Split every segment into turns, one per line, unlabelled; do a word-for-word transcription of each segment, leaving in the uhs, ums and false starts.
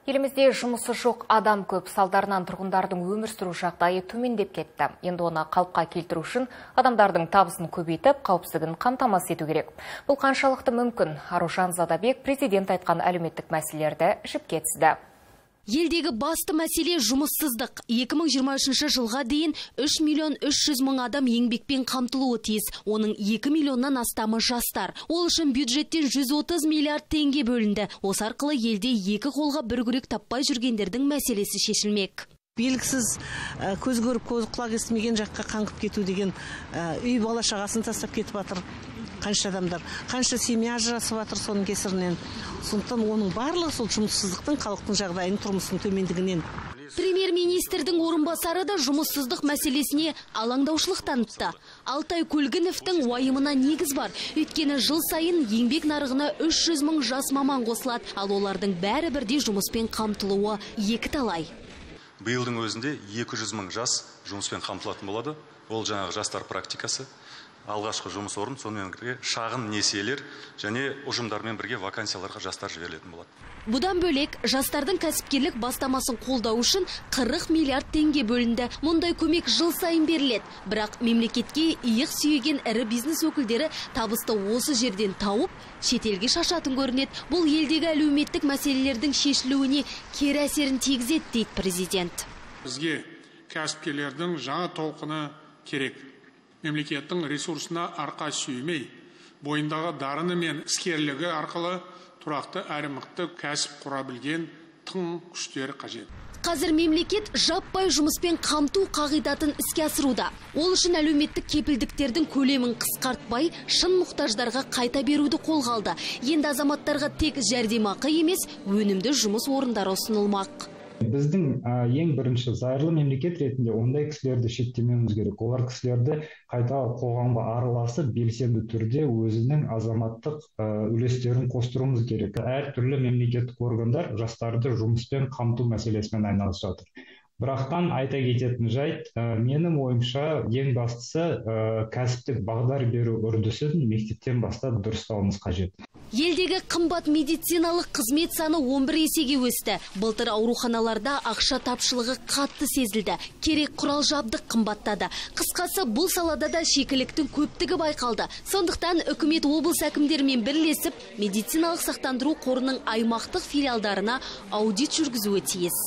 Елімізде жұмысы жоқ адам көп, салдарынан тұрғындардың өмір сүру жағдайы төмендеп кетті. Енді оны қалыпқа келтіру үшін адамдардың табысын көбейтіп, қауіпсіздігін қамтамасыз ету керек. Бұл қаншалықты мүмкін? Аружан Задабек президент айтқан әлеуметтік мәселелерді жіпке тізді.
Елдегі басты мәселе жұмыссыздық. екі мың жиырма үшінші жылға дейін үш миллион үш жүз мың адам еңбекпен қамтылуы тиіс. Оның екі миллионнан астамы жастар. Ол үшін бюджеттен жүз отыз миллиард теңге бөлінді. Осы арқылы елде екі қолға бір күрек таппай жүргендердің мәселесі шешілмек.
Белгісіз көз көріп, көз құлақ естімеген жаққа қаңғып кету деген үй бала шағасын тастап кетіп жатыр. Қанша адамдар, қанша семья ажырасып жатыр соның кесірінен. Сондықтан оның барлығы сол жұмыссыздықтың, халықтың жағдайының, тұрмысының төмендігінен.
Премьер-министрдің орынбасары да жұмыссыздық мәселесіне алаңдаушылық танытты. Алтай Көлгіновтің уайымына негіз бар. Өйткені жыл сайын еңбек нарығына үш жүз мың жас маман қосылады, ал олардың бәрі бірдей жұмыспен қамтылуы екі талай.
Биылдың өзінде екі жүз мың жас жұмыспен қамтылатын болады. Ол жаңағы жастар практикасы, алғашқы жұмыс орын, сонымен бірге шағын несиелер және ұжымдармен бірге вакансияларға жастар жіберілетін болады.
Бұдан бөлек, жастардың кәсіпкерлік бастамасын қолдау үшін қырық миллиард теңге бөлінді. Мұндай көмек жыл сайын беріледі. Бірақ мемлекетке иық сүйеген ірі бизнес өкілдері табысты осы жерден тауып, шетелге шашатын көрінеді. Бұл елдегі әлеуметтік мәселелердің шешілуіне кері әсерін тигізеді, дейді президент.
Бізге кәсіпкерлердің жаңа толқыны керек. Мемлекеттің ресурсына арқа сүймей, бойындағы дарыны мен іскерлігі арқылы тұрақты әрі мықты кәсіп құра білген тың күштер қажет.
Қазір мемлекет жаппай жұмыспен қамту қағидатын іске асыруда. Ол үшін әлеуметтік кепілдіктердің көлемін қысқартпай, шын мұқтаждарға қайта беруді қолға алды. Енді азаматтарға тек жәрдемақы емес, өнімді жұмыс орындары ұсынылмақ.
Біздің ең бірінші зайырлы мемлекет ретінде ондай кісілерді шеттемеуіміз керек. Олар кісілерді қайта қоғамға араласып, белсенді түрде өзінің азаматтық үлестерін қостыруымыз керек. Әр түрлі мемлекеттік органдар жастарды жұмыспен қамту мәселесімен айналысып жатыр. Бірақтан айта кететін жайт, менің ойымша ең бастысы кәсіптік бағдар беру үрдісін мектептен бастап дұрыстауымыз қажет.
Елдегі қымбат медициналық қызмет саны он бір есеге өсті. Былтыр ауруханаларда ақша тапшылығы қатты сезілді. Керек құрал жабдық қымбаттады. Қысқасы, бұл салада да шикіліктің көптігі байқалды. Сондықтан үкімет облыс әкімдерімен бірлесіп, медициналық сақтандыру қорының аймақтық филиалдарына аудит жүргізуі тиіс.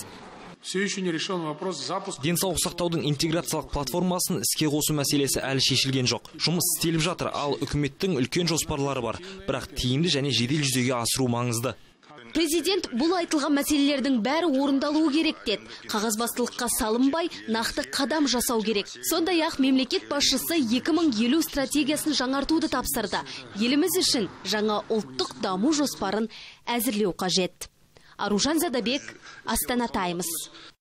Денсаулық сақтаудың интеграциялық платформасын іске қосу мәселесі әлі шешілген жоқ. Жұмыс істеліп жатыр, ал үкіметтің үлкен жоспарлары бар. Бірақ тиімді және жедел жүзеге асыру маңызды.
Президент бұл айтылған мәселелердің бәрі орындалуы керек деді. Қағазбастылыққа салынбай, нақты қадам жасау керек. Сондай-ақ мемлекет басшысы екі мың елу стратегиясын жаңартуды тапсырды. Еліміз үшін жаңа ұлттық даму жоспарын әзірлеу қажет. Аружан Задабек, Астана Таймс.